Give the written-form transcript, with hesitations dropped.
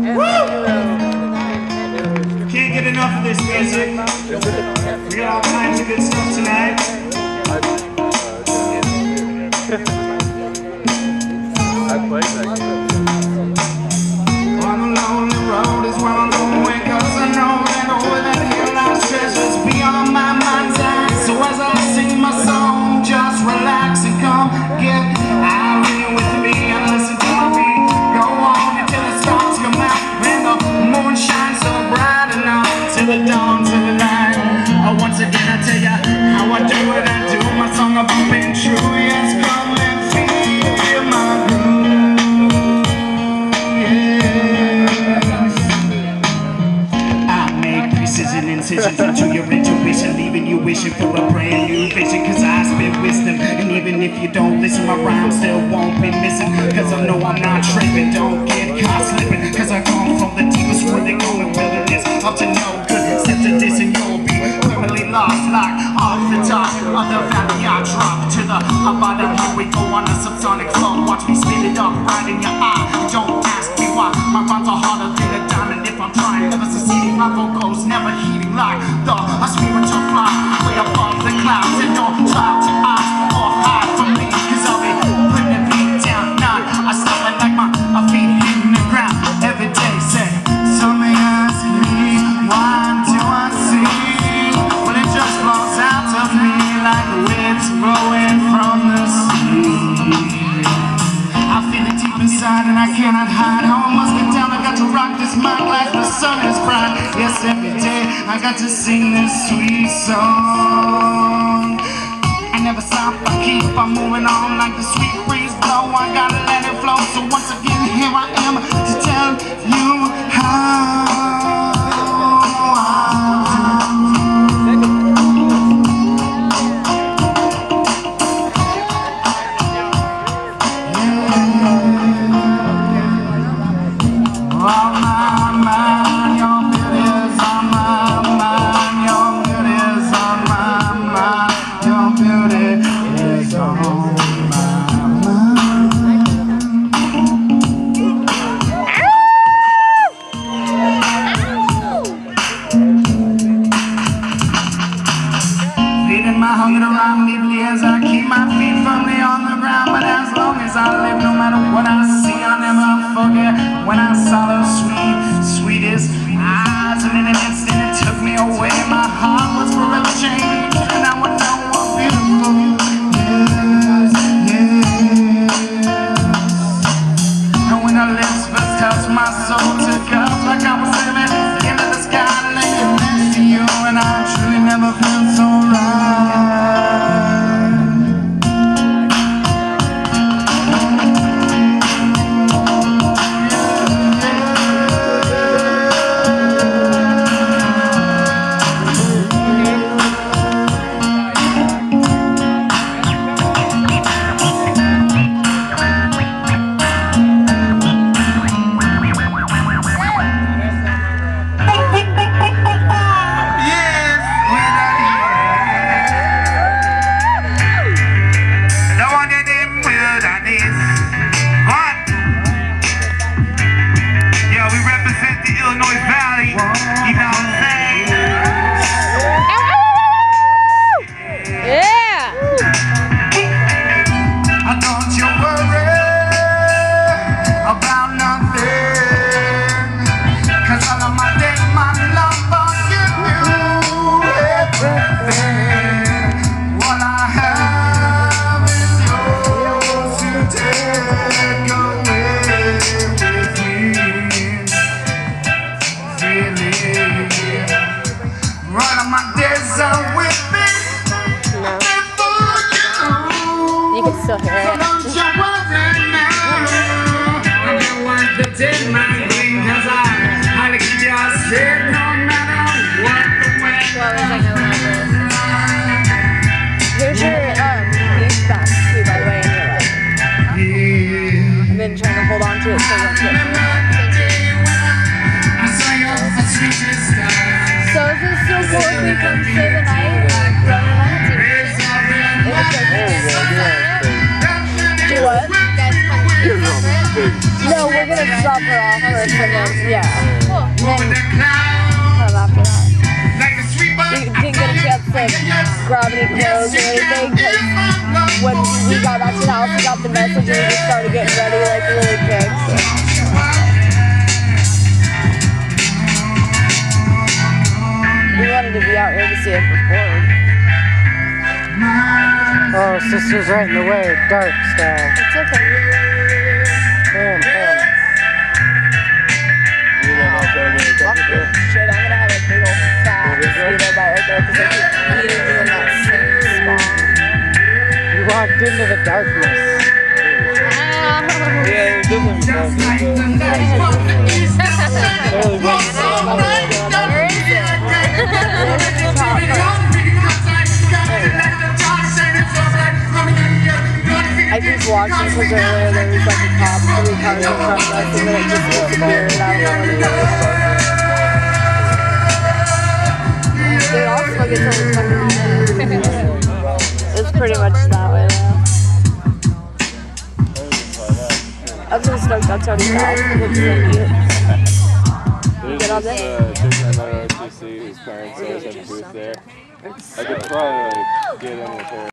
Can't get enough of this music. We got all kinds of good stuff tonight. On the lonely road is where I'm going, 'cause I know that over that hill lies treasures beyond my mind's eye. So as I sing my song, just relax and come get Irene with me and listen to my beat. Go on until the stars come out and the moon shines so bright enough till the dawn to the night. Once again I tell ya how I do what I do. My song about being true. Yes, come and feel my groove. Yes. I make precision incisions into your intuition, leaving you wishing for a brand new vision. 'Cause I spit wisdom, and even if you don't listen, my rhymes still won't be missing. 'Cause I know I'm not tripping, don't get caught slipping. 'Cause I come from the deepest where they going wilderness, up to no good. Step to this and you'll be permanently lost, like off the top of the valley. I drop to the bottom. Here we go on a subsonic flow. Watch me spit it up right in your eye. Don't ask me why. My rhymes are harder than a diamond. If I'm trying, never succeeding. My vocals never heating like the spiritual fly way above the clouds. And don't try to ask or hide from me, 'cause I'll be putting the beat down. Nah, I stop it like my feet hitting the ground every day. Say, some may ask me, why do I sing? Well, it just flows out of me like waves blowing from the sea. I feel it deep inside and I cannot hide. How I must get down, I got to rock this mic like the sun is bright. Yes, every day I got to sing this sweet song. I never stop, I keep on moving on like the sweet breeze blow. I gotta let it flow, so once again here I am to tell you how. My hunger around deeply as I keep my feet firmly on the ground. But as long as I live, no matter what I see, I'll never forget when I saw those sweet, sweetest eyes. And in an instant it took me away. My heart was forever changed, and I would know what beautiful is. Yes. And when her lips first touched my soul, took up like I was living into the sky, laying next to you, and I truly never felt so right. You can still hear it. Here's your beach back too, by the way, in your leg. I've been trying to hold on to it so you don't get it. So is it still cool if we come stay the night and run around the team? Do what? No, we're gonna drop her off. off first and then, yeah. Cool. And then come after that. We didn't get a chance to grab any clothes or anything because when we got back to the house, we got the message and we just started getting ready like really quick. So. We wanted to be out here to see it perform. Oh, sister's right in the way. Dark style. It's okay. Bam, bam. Shit, I'm gonna have a big old fat mosquito bite right there because I keep eating me in that same spot. You walked into the darkness. I keep watching because earlier there was like a cop 3 cars in front of us and then it just disappeared. I don't know what it is. Dude, I'll still get till it's fucking It's pretty much that way though. I'm just stoked that's already fast because it's so cute. Get on there. ROTC, whose parents always have a booth there. I could probably like get in with her.